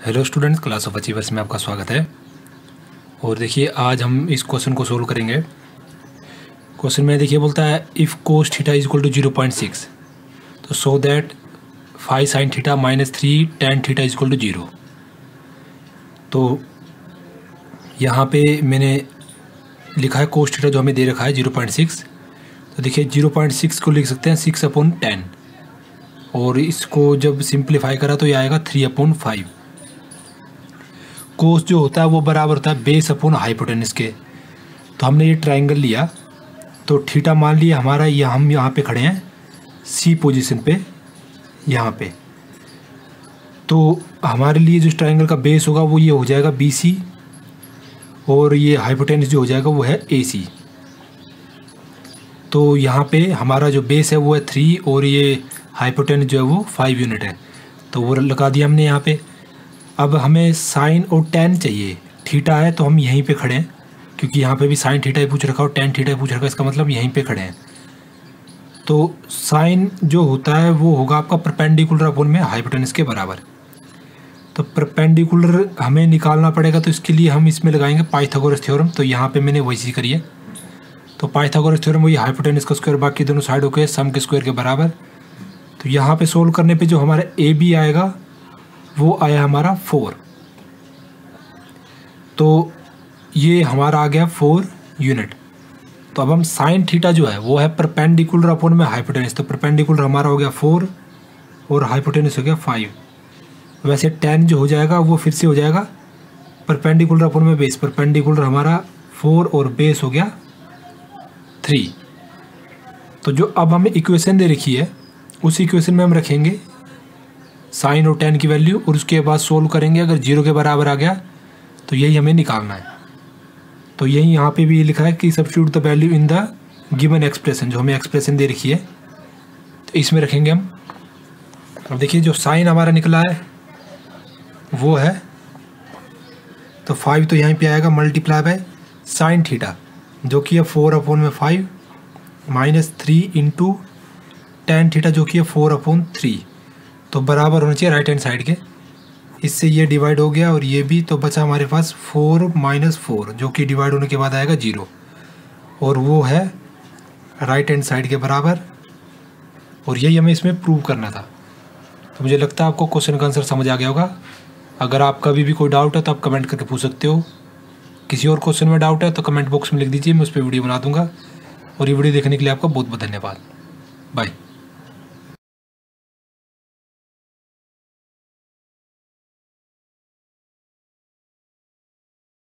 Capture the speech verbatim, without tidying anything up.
Hello students, class of achievers में आपका स्वागत है। और देखिए आज हम इस क्वेश्चन को सोल्व करेंगे। क्वेश्चन में देखिए बोलता है if cos theta is equal to zero point six तो so that five sine theta minus three tan theta is equal to zero. तो यहाँ पे मैंने लिखा है कोस थीटा जो हमें दे रखा है जीरो पॉइंट सिक्स। तो देखिए जीरो पॉइंट सिक्स को लिख सकते हैं सिक्स अपॉन टेन, और इसको जब सिंप्लीफाई करा तो ये आएगा थ्री अपॉन फाइव। कोस जो होता है वो बराबर होता है बेस अपॉन हाइपोटेनस के। तो हमने ये ट्रायंगल लिया, तो थीटा मान लिया हमारा, ये हम यहाँ पे खड़े हैं सी पोजीशन पे यहाँ पे। तो हमारे लिए जो ट्रायंगल का बेस होगा वो ये हो जाएगा बी सी, और ये हाइपोटेनस जो हो जाएगा वो है ए सी। तो यहाँ पे हमारा जो बेस है वो है थ्री, और ये हाइपोटेनस जो है वो फाइव यूनिट है, तो वो लगा दिया हमने यहाँ पे। अब हमें साइन और टेन चाहिए। थीटा है तो हम यहीं पे खड़े हैं, क्योंकि यहाँ पे भी साइन थीटा ही पूछ रखा और टेन थीटा ही पूछ रखा, इसका मतलब यहीं पे खड़े हैं। तो साइन जो होता है वो होगा आपका परपेंडिकुलर अपॉन में हाइपोटेनस के बराबर। तो परपेंडिकुलर हमें निकालना पड़ेगा, तो इसके लिए हम इसमें लगाएंगे पाइथागोरस थ्योरम। तो यहाँ पे मैंने वही चीज़ करी है। तो पाइथागोरस थ्योरम वही हाइपोटेनस का स्क्वायर बाकी दोनों साइडों के सम के स्क्वायर के बराबर। तो यहाँ पे सोल्व करने पे जो हमारा ए बी आएगा वो आया हमारा फोर। तो ये हमारा आ गया फोर यूनिट। तो अब हम साइन थीटा जो है वो है परपेंडिकुलर अपॉन में हाइपोटेनस। तो परपेंडिकुलर हमारा हो गया फोर और हाइपोटेनस हो गया फाइव। वैसे टेन जो हो जाएगा वो फिर से हो जाएगा परपेंडिकुलर अपॉन में बेस। परपेंडिकुलर हमारा फोर और बेस हो गया थ्री। तो जो अब हमें इक्वेशन दे रखी है उस इक्वेशन में हम रखेंगे साइन और टेन की वैल्यू, और उसके बाद सोल्व करेंगे। अगर जीरो के बराबर आ गया तो यही हमें निकालना है। तो यही यहाँ पे भी लिखा है कि substitute the value in the given expression, जो हमें एक्सप्रेशन दे रखी है तो इसमें रखेंगे हम। अब देखिए जो साइन हमारा निकला है वो है, तो फाइव तो यहीं पे आएगा मल्टीप्लाई बाय साइन थीटा जो कि है फोर अपॉन में five minus three into tan theta जो कि है फोर अपॉन थ्री। तो बराबर होना चाहिए राइट हैंड साइड के। इससे ये डिवाइड हो गया और ये भी, तो बचा हमारे पास फोर माइनस फोर जो कि डिवाइड होने के बाद आएगा जीरो, और वो है राइट हैंड साइड के बराबर। और यही हमें इसमें प्रूव करना था। तो मुझे लगता है आपको क्वेश्चन का आंसर समझ आ गया होगा। अगर आपका भी, भी कोई डाउट है तो आप कमेंट करके पूछ सकते हो। किसी और क्वेश्चन में डाउट है तो कमेंट बॉक्स में लिख दीजिए, मैं उस पर वीडियो बना दूंगा। और ये वीडियो देखने के लिए आपका बहुत बहुत धन्यवाद। बाय।